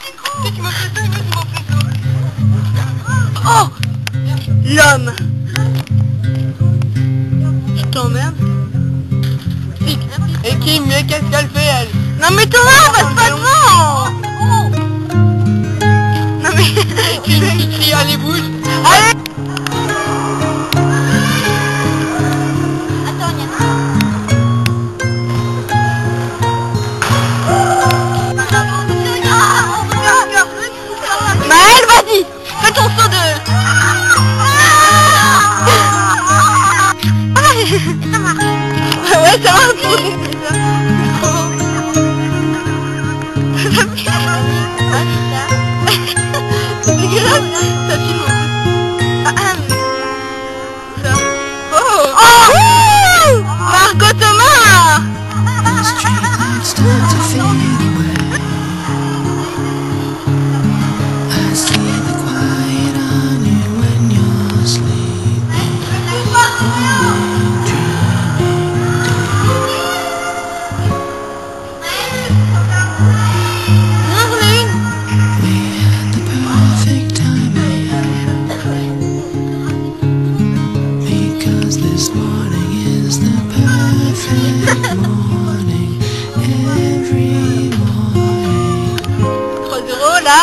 Tu m'as fait ça, tu m'as fait ça. Oh, l'homme. Je t'emmerde. Et Kim, mais qu'est-ce qu'elle fait, elle? Non mais Thomas, passe pas devant. Non mais... Kim qui crie, allez bouge. Allez. Maël, vas-y, fais ton saut de... Ça marche. Ouais, ça marche. C'est dégueulasse, ça filme. Ça. Oh, Margot Thomas. This morning is the perfect morning, every morning. 3-0 là.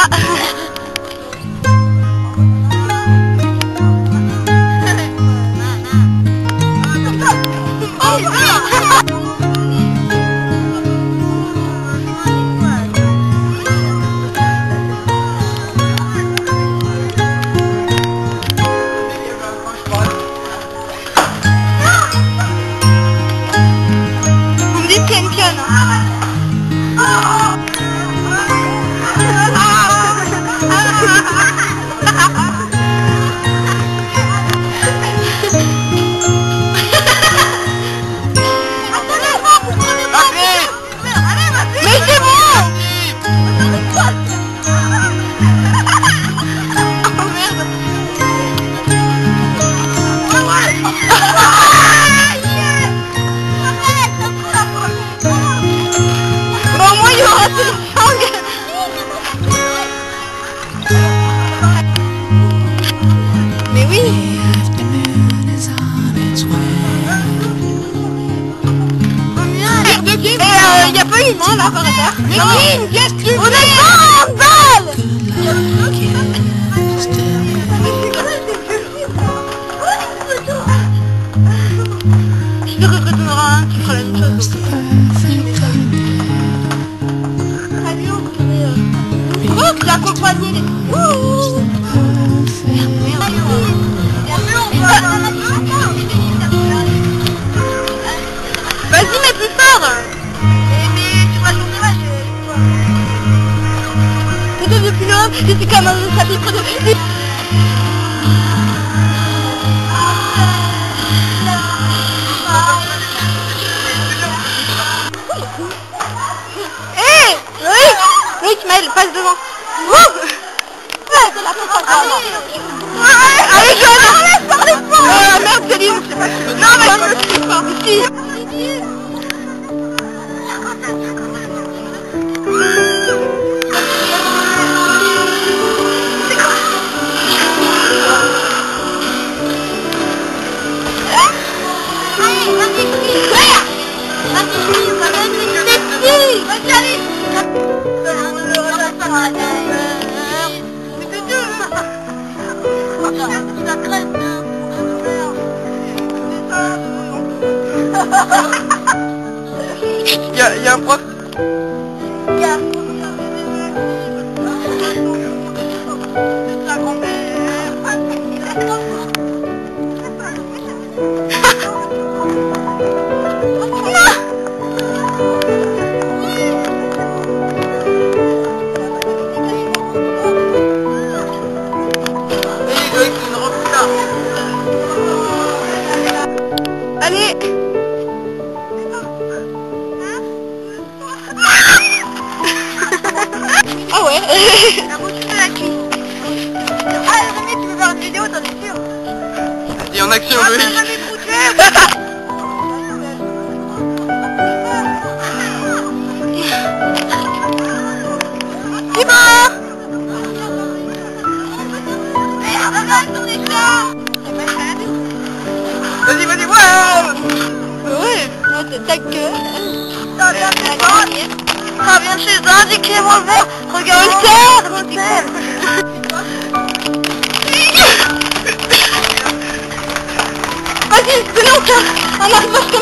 Mais oui. Et y a pas une main là par hasard. Mais oui, qu'est-ce que tu fais? On est pas en balle. Je te redonnerai un, tu feras la même chose. Oh, tu as accompagné les... Vas-y, mais plus fort. Mais tu vas tomber, c'est depuis l'homme, je suis comme un chapitre de... Hé, oui, Ismaël, passe devant. Allez, Joanne, laisse parler fort. Ah merde, Céline, je sais pas. Non, mais je me suis pas. Si. Il y a un prof. Allez. Ah ouais. La route de la cuisse. Ah, Rémi, tu veux faire une vidéo, t'en es sûr? Vas-y, en action, Ah, Loïc. t'as jamais bouché. C'est bon. de ta gueule. Ça vient de chez ça. Ça vient de chez ça, j'ai créé mon verre. Regarde, Rossel. Vas-y, venez, on arrive.